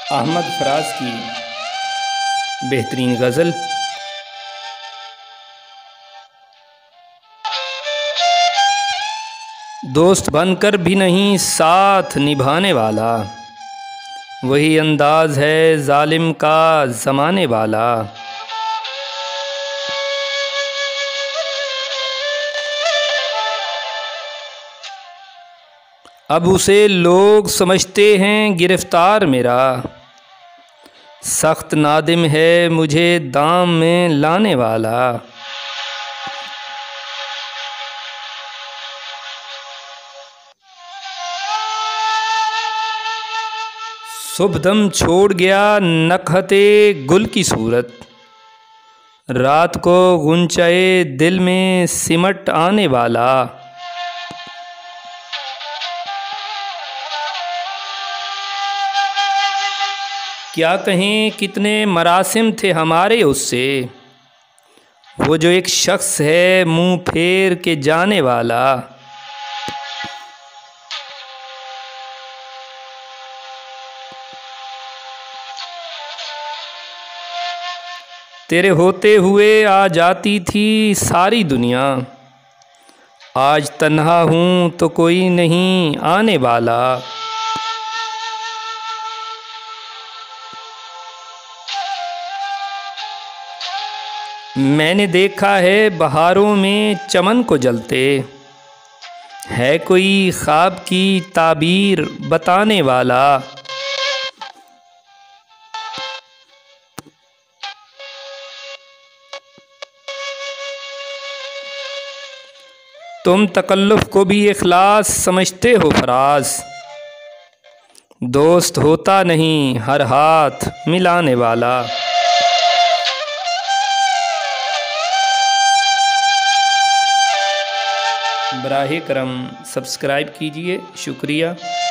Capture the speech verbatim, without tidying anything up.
अहमद फराज की बेहतरीन गज़ल। दोस्त बनकर भी नहीं साथ निभाने वाला, वही अंदाज़ है जालिम का ज़माने वाला। अब उसे लोग समझते हैं गिरफ्तार मेरा, सख्त नादिम है मुझे दाम में लाने वाला। शुभदम छोड़ गया नकहते गुल की सूरत, रात को गुंचाए दिल में सिमट आने वाला। क्या कहें कितने मरासिम थे हमारे उससे, वो जो एक शख्स है मुंह फेर के जाने वाला। तेरे होते हुए आ जाती थी सारी दुनिया, आज तन्हा हूँ तो कोई नहीं आने वाला। मैंने देखा है बहारों में चमन को जलते, है कोई ख्वाब की ताबीर बताने वाला। तुम तकल्लुफ़ को भी इखलास समझते हो फराज, दोस्त होता नहीं हर हाथ मिलाने वाला। बराहे करम सब्सक्राइब कीजिए, शुक्रिया।